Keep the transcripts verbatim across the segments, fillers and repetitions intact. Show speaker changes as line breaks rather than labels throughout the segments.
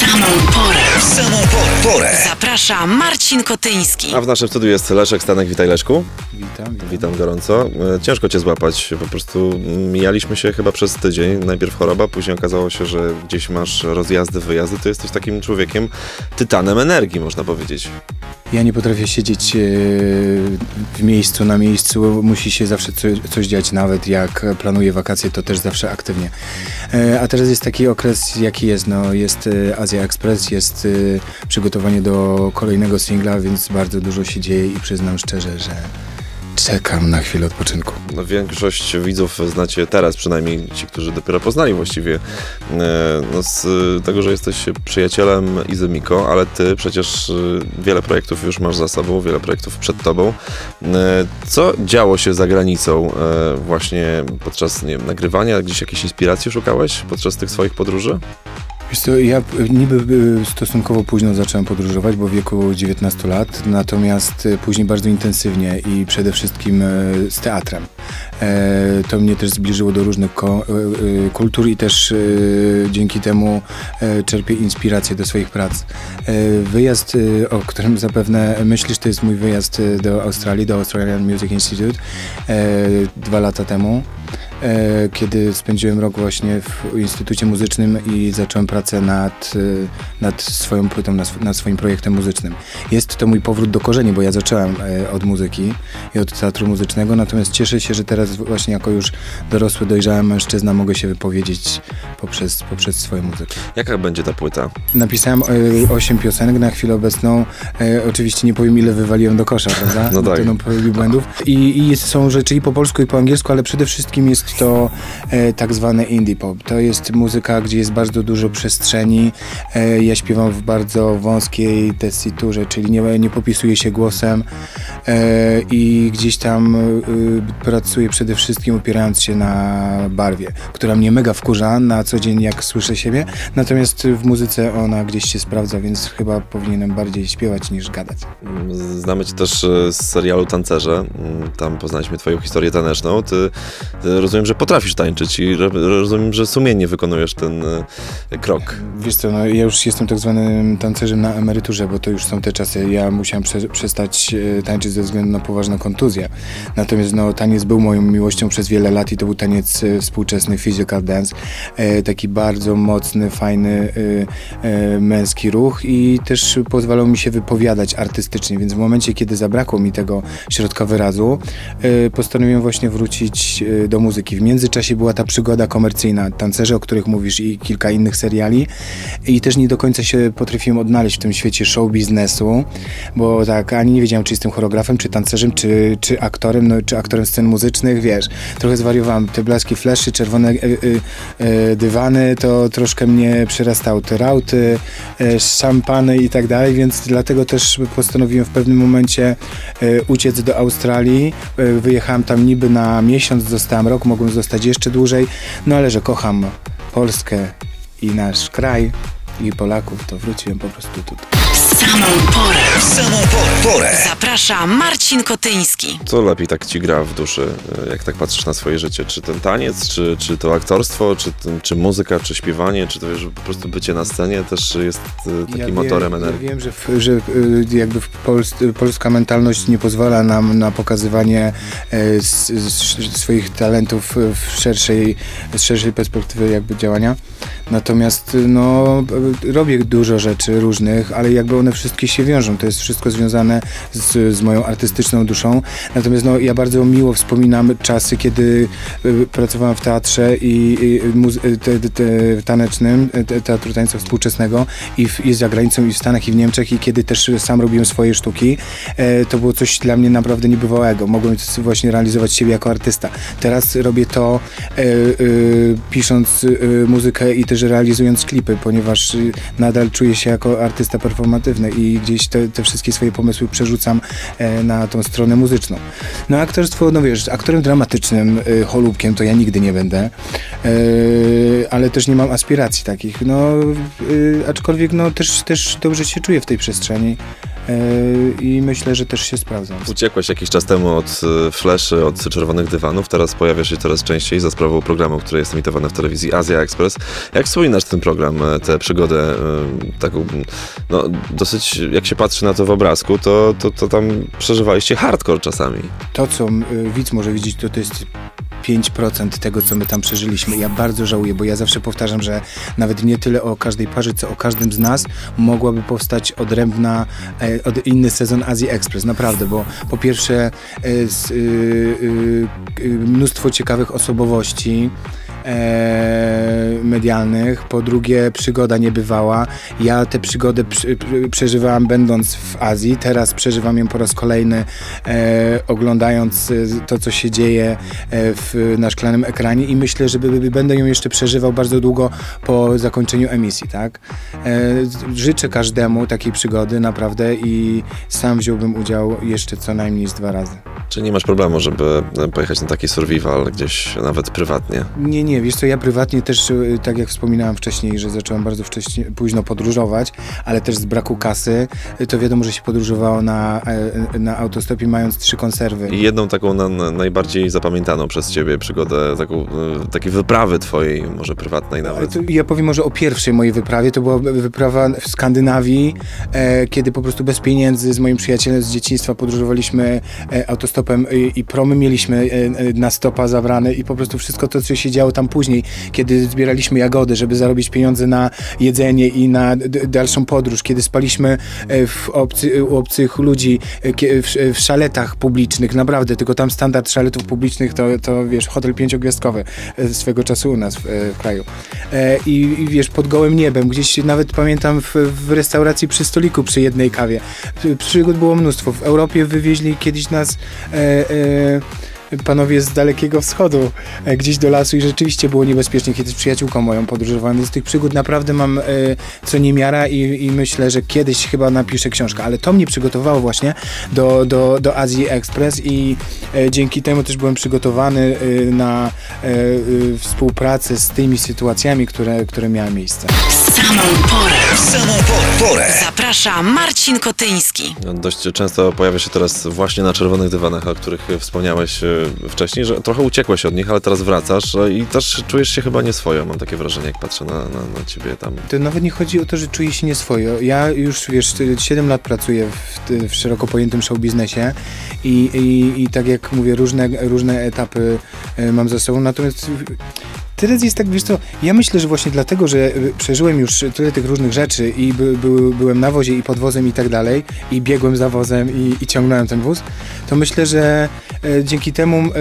samą porę.
W samą porę.
Zaprasza Marcin Kotyński.
A w naszym studiu jest Leszek Stanek. Witaj, Leszku.
Witam, witam.
Witam gorąco. Ciężko cię złapać, po prostu mijaliśmy się chyba przez tydzień. Najpierw choroba, później okazało się, że gdzieś masz rozjazdy, wyjazdy. Ty jesteś takim człowiekiem, tytanem energii, można powiedzieć.
Ja nie potrafię siedzieć w miejscu, na miejscu. Musi się zawsze coś, coś dziać, nawet jak planuję wakacje, to też zawsze aktywnie. A teraz jest taki okres, jaki jest. No, jest Azja Express, jest przygotowanie do kolejnego singla, więc bardzo dużo się dzieje i przyznam szczerze, że czekam na chwilę odpoczynku.
No, większość widzów znacie teraz, przynajmniej ci, którzy dopiero poznali właściwie, no, z tego, że jesteś przyjacielem Izy Miko, ale ty przecież wiele projektów już masz za sobą, wiele projektów przed tobą. Co działo się za granicą właśnie podczas, nie wiem, nagrywania? Gdzieś jakieś inspiracji szukałeś podczas tych swoich podróży?
Wiesz co, ja niby stosunkowo późno zacząłem podróżować, bo w wieku dziewiętnastu lat, natomiast później bardzo intensywnie i przede wszystkim z teatrem. To mnie też zbliżyło do różnych kultur i też dzięki temu czerpię inspirację do swoich prac. Wyjazd, o którym zapewne myślisz, to jest mój wyjazd do Australii, do Australian Music Institute dwa lata temu, kiedy spędziłem rok właśnie w Instytucie Muzycznym i zacząłem pracę nad, nad swoją płytą, nad swoim projektem muzycznym. Jest to mój powrót do korzeni, bo ja zacząłem od muzyki i od teatru muzycznego, natomiast cieszę się, że teraz właśnie jako już dorosły, dojrzały mężczyzna mogę się wypowiedzieć poprzez, poprzez swoją muzykę.
Jaka będzie ta płyta?
Napisałem osiem piosenek na chwilę obecną. Oczywiście nie powiem, ile wywaliłem do kosza, prawda?
No tak.
No, popełnił błędów. I, I są rzeczy i po polsku, i po angielsku, ale przede wszystkim jest to e, tak zwany indie pop. To jest muzyka, gdzie jest bardzo dużo przestrzeni. E, ja śpiewam w bardzo wąskiej tesiturze, czyli nie, nie popisuję się głosem e, i gdzieś tam e, pracuję przede wszystkim opierając się na barwie, która mnie mega wkurza na co dzień, jak słyszę siebie. Natomiast w muzyce ona gdzieś się sprawdza, więc chyba powinienem bardziej śpiewać niż gadać.
Znamy cię też z serialu Tancerze. Tam poznaliśmy twoją historię taneczną. Ty, ty rozumiem, że potrafisz tańczyć i rozumiem, że sumiennie wykonujesz ten e, krok.
Wiesz co, no ja już jestem tak zwanym tancerzem na emeryturze, bo to już są te czasy. Ja musiałem prze, przestać e, tańczyć ze względu na poważną kontuzję. Natomiast no, taniec był moją miłością przez wiele lat i to był taniec e, współczesny, physical dance. E, taki bardzo mocny, fajny, e, e, męski ruch i też pozwalał mi się wypowiadać artystycznie, więc w momencie, kiedy zabrakło mi tego środka wyrazu, e, postanowiłem właśnie wrócić e, do muzyki. W międzyczasie była ta przygoda komercyjna, Tancerze, o których mówisz, i kilka innych seriali i też nie do końca się potrafiłem odnaleźć w tym świecie show biznesu, bo tak, ani nie wiedziałem, czy jestem choreografem, czy tancerzem, czy, czy aktorem, no, czy aktorem scen muzycznych, wiesz, trochę zwariowałem. Te blaski fleszy, czerwone y, y, y, dywany, to troszkę mnie przerastało, te rauty, y, szampany i tak dalej, więc dlatego też postanowiłem w pewnym momencie y, uciec do Australii. Y, wyjechałem tam niby na miesiąc, zostałem rok, mogłem zostać jeszcze dłużej, no ale że kocham Polskę i nasz kraj i Polaków, to wróciłem po prostu tutaj.
Samą porę.
W samą porę.
Zaprasza Marcin Kotyński.
Co lepiej tak ci gra w duszy, jak tak patrzysz na swoje życie? Czy ten taniec, czy, czy to aktorstwo, czy, czy muzyka, czy śpiewanie, czy to wiesz, po prostu bycie na scenie też jest takim
ja
motorem
wiem,
energii?
Ja wiem, że, w, że jakby w Pols polska mentalność nie pozwala nam na pokazywanie e, s, s, swoich talentów w szerszej, z szerszej perspektywy jakby działania. Natomiast no, robię dużo rzeczy różnych, ale jakby one wszystkie się wiążą. To jest wszystko związane z, z moją artystyczną duszą. Natomiast no, ja bardzo miło wspominam czasy, kiedy y, pracowałem w teatrze i, i te, te, te, tanecznym, te, teatru tańca współczesnego i, w, i za granicą, i w Stanach, i w Niemczech, i kiedy też sam robiłem swoje sztuki. E, to było coś dla mnie naprawdę niebywałego. Mogłem właśnie realizować siebie jako artysta. Teraz robię to e, e, pisząc e, muzykę i też realizując klipy, ponieważ nadal czuję się jako artysta performatywny i gdzieś te, te wszystkie swoje pomysły przerzucam e, na tą stronę muzyczną. No aktorstwo, no wiesz, aktorem dramatycznym, e, cholubkiem to ja nigdy nie będę, e, ale też nie mam aspiracji takich, no e, aczkolwiek no też, też dobrze się czuję w tej przestrzeni. i myślę, że też się sprawdzam.
Uciekłeś jakiś czas temu od y, fleszy, od czerwonych dywanów, teraz pojawiasz się coraz częściej za sprawą programu, który jest emitowany w telewizji Azja Express. Jak wspominasz ten program, tę przygodę y, taką, no dosyć, jak się patrzy na to w obrazku, to, to, to tam przeżywaliście hardcore czasami.
To, co y, widz może widzieć, to to jest pięć procent tego, co my tam przeżyliśmy. Ja bardzo żałuję, bo ja zawsze powtarzam, że nawet nie tyle o każdej parze, co o każdym z nas mogłaby powstać odrębna, e, od, inny sezon Azji Express. Naprawdę, bo po pierwsze e, z, y, y, y, mnóstwo ciekawych osobowości e, medialnych, po drugie przygoda niebywała. Ja tę przygodę przy, przeżywałam będąc w Azji, teraz przeżywam ją po raz kolejny e, oglądając to, co się dzieje e, w, na szklanym ekranie i myślę, że by, by, będę ją jeszcze przeżywał bardzo długo po zakończeniu emisji, tak? E, życzę każdemu takiej przygody naprawdę i sam wziąłbym udział jeszcze co najmniej z dwa razy.
Czy nie masz problemu, żeby pojechać na taki survival gdzieś nawet prywatnie?
Nie, nie, wiesz co, ja prywatnie też, tak jak wspominałem wcześniej, że zacząłem bardzo wcześnie, późno podróżować, ale też z braku kasy, to wiadomo, że się podróżowało na, na autostopie mając trzy konserwy.
I jedną taką na, na najbardziej zapamiętaną przez ciebie przygodę, taką, takiej wyprawy twojej, może prywatnej nawet.
To ja powiem może o pierwszej mojej wyprawie, to była wyprawa w Skandynawii, e, kiedy po prostu bez pieniędzy z moim przyjacielem z dzieciństwa podróżowaliśmy e, autostopem i, i promy mieliśmy e, na stopa zabrane i po prostu wszystko to, co się działo tam później, kiedy zbieraliśmy jagody, żeby zarobić pieniądze na jedzenie i na d- dalszą podróż, kiedy spaliśmy w obcy, u obcych ludzi w, w szaletach publicznych, naprawdę, tylko tam standard szaletów publicznych to, to wiesz, hotel pięciogwiazdkowy swego czasu u nas w, w kraju. I, I wiesz, pod gołym niebem, gdzieś nawet pamiętam w, w restauracji przy stoliku przy jednej kawie. Przygód było mnóstwo. W Europie wywieźli kiedyś nas e, e, panowie z Dalekiego Wschodu e, gdzieś do lasu i rzeczywiście było niebezpiecznie, kiedy z przyjaciółką moją podróżowałem. Z tych przygód naprawdę mam e, co niemiara i, i myślę, że kiedyś chyba napiszę książkę, ale to mnie przygotowało właśnie do, do, do Azji Express i e, dzięki temu też byłem przygotowany e, na e, e, współpracę z tymi sytuacjami, które, które miały miejsce.
W samą porę.
W samą porę. porę.
Zaprasza Marcin Kotyński.
No, dość często pojawia się teraz właśnie na czerwonych dywanach, o których wspomniałeś wcześniej, że trochę uciekłeś od nich, ale teraz wracasz i też czujesz się chyba nieswojo. Mam takie wrażenie, jak patrzę na, na, na ciebie tam.
To nawet nie chodzi o to, że czuję się nieswojo. Ja już, wiesz, siedem lat pracuję w, w szeroko pojętym show biznesie i, i, i tak jak mówię, różne, różne etapy mam za sobą, natomiast teraz jest tak, wiesz co, ja myślę, że właśnie dlatego, że przeżyłem już tyle tych różnych rzeczy i by, by, byłem na wozie i pod wozem i tak dalej i biegłem za wozem i, i ciągnąłem ten wóz, to myślę, że e, dzięki temu e,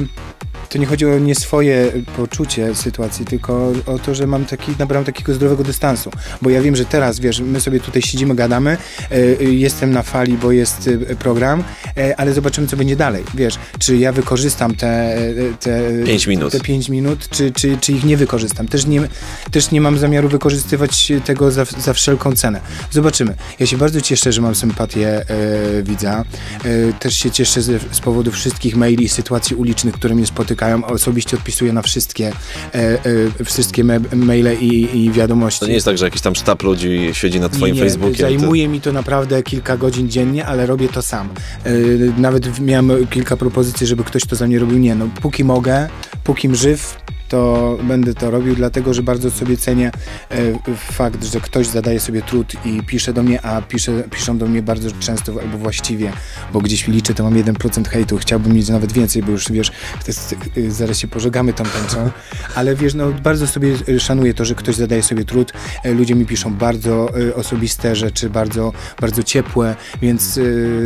to nie chodzi o nie swoje poczucie sytuacji, tylko o to, że mam taki, nabrałem takiego zdrowego dystansu, bo ja wiem, że teraz, wiesz, my sobie tutaj siedzimy, gadamy, e, jestem na fali, bo jest e, program, e, ale zobaczymy, co będzie dalej, wiesz, czy ja wykorzystam te, te,
pięć minut.
te pięć minut, czy, czy, czy ich nie wykorzystam. Też nie, też nie mam zamiaru wykorzystywać tego za, za wszelką cenę. Zobaczymy. Ja się bardzo cieszę, że mam sympatię e, widza. E, też się cieszę z, z powodu wszystkich maili i sytuacji ulicznych, które mnie spotykają. Osobiście odpisuję na wszystkie, e, e, wszystkie me, maile i, i wiadomości.
To nie jest tak, że jakiś tam sztab ludzi siedzi nad twoim
nie, nie.
Facebookiem?
Zajmuje
ty...
mi to naprawdę kilka godzin dziennie, ale robię to sam. E, nawet miałem kilka propozycji, żeby ktoś to za mnie robił. Nie, no póki mogę, póki żyw, to będę to robił, dlatego że bardzo sobie cenię e, fakt, że ktoś zadaje sobie trud i pisze do mnie, a pisze, piszą do mnie bardzo często albo właściwie, bo gdzieś liczę, to mam jeden procent hejtu, chciałbym mieć nawet więcej, bo już wiesz, to jest, e, zaraz się pożegamy tą tęczą, ale wiesz, no bardzo sobie szanuję to, że ktoś zadaje sobie trud, e, ludzie mi piszą bardzo e, osobiste rzeczy, bardzo, bardzo ciepłe, więc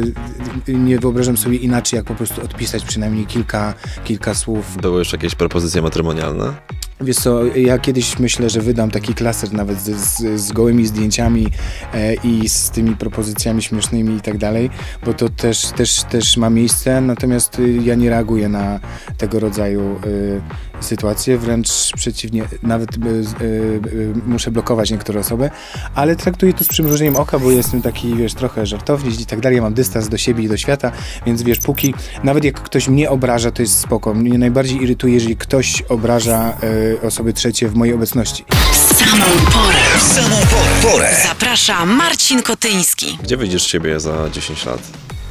e, nie wyobrażam sobie inaczej, jak po prostu odpisać przynajmniej kilka, kilka słów.
Były już jakieś propozycje matrymonialne?
Wiesz co, ja kiedyś myślę, że wydam taki klaser nawet z, z, z gołymi zdjęciami e, i z tymi propozycjami śmiesznymi i tak dalej, bo to też, też, też ma miejsce, natomiast y, ja nie reaguję na tego rodzaju y, sytuacje, wręcz przeciwnie, nawet y, y, y, muszę blokować niektóre osoby, ale traktuję to z przymrużeniem oka, bo jestem taki, wiesz, trochę żartownik i tak dalej, ja mam dystans do siebie i do świata, więc wiesz, póki, nawet jak ktoś mnie obraża, to jest spoko. Mnie najbardziej irytuje, jeżeli ktoś obraża y, osoby trzecie w mojej obecności.
W samą porę.
W samą porę. porę.
Zaprasza Marcin Kotyński.
Gdzie widzisz siebie za dziesięć lat?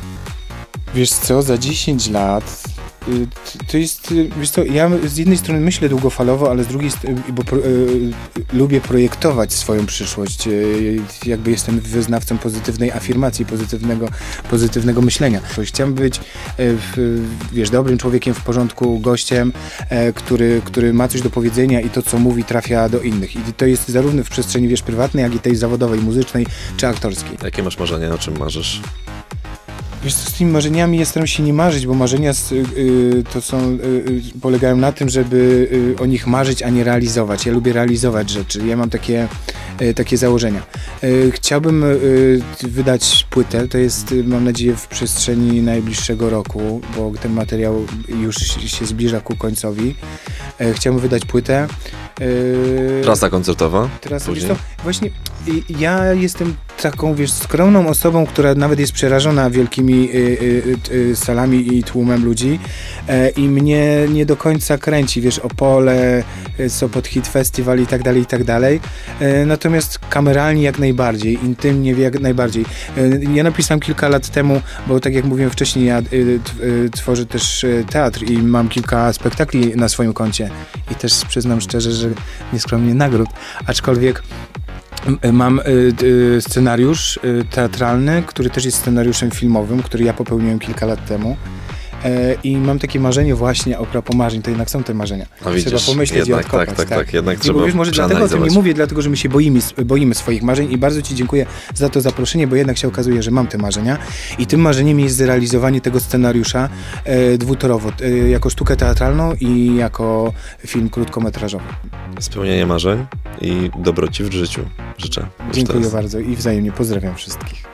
Wiesz co, za dziesięć lat y, to jest, y, wiesz co, ja z jednej strony myślę długofalowo, ale z drugiej strony, bo pro, y, lubię projektować swoją przyszłość, y, jakby jestem wyznawcą pozytywnej afirmacji, pozytywnego, pozytywnego myślenia. Chciałbym być, y, w, wiesz, dobrym człowiekiem w porządku, gościem, y, który, który ma coś do powiedzenia i to, co mówi, trafia do innych. I to jest zarówno w przestrzeni, wiesz, prywatnej, jak i tej zawodowej, muzycznej czy aktorskiej.
Jakie masz marzenia, o czym marzysz?
Wiesz co, z tymi marzeniami ja staram się nie marzyć, bo marzenia y, y, to są, y, y, polegają na tym, żeby y, o nich marzyć, a nie realizować. Ja lubię realizować rzeczy, ja mam takie, y, takie założenia. Y, chciałbym y, wydać płytę, to jest, y, mam nadzieję, w przestrzeni najbliższego roku, bo ten materiał już się zbliża ku końcowi. Y, chciałbym wydać płytę. Y,
Trasa koncertowa?
Teraz, wiesz
Później?
co, właśnie y, ja jestem taką, wiesz, skromną osobą, która nawet jest przerażona wielkimi y, y, y, salami i tłumem ludzi e, i mnie nie do końca kręci, wiesz, Opole, y, Sopot Hit Festival i tak dalej, i tak dalej. E, natomiast kameralnie jak najbardziej, intymnie jak najbardziej. E, ja napisałem kilka lat temu, bo tak jak mówiłem wcześniej, ja y, t, y, tworzę też y, teatr i mam kilka spektakli na swoim koncie i też przyznam szczerze, że nieskromnie nagród, aczkolwiek mam y, y, scenariusz y, teatralny, który też jest scenariuszem filmowym, który ja popełniłem kilka lat temu. E, I mam takie marzenie właśnie, a propos marzeń, to jednak są te marzenia.
A widzisz,
trzeba pomyśleć
jednak,
i odkopać.
tak, tak, tak, jednak
I
trzeba
bo wiesz, może dlatego o tym nie
przeanalizować.
mówię, dlatego, że my się boimy, boimy swoich marzeń i bardzo Ci dziękuję za to zaproszenie, bo jednak się okazuje, że mam te marzenia i tym marzeniem jest zrealizowanie tego scenariusza e, dwutorowo, e, jako sztukę teatralną i jako film krótkometrażowy.
Spełnienie marzeń i dobro Ci w życiu życzę. Już
Dziękuję
teraz.
bardzo i wzajemnie pozdrawiam wszystkich.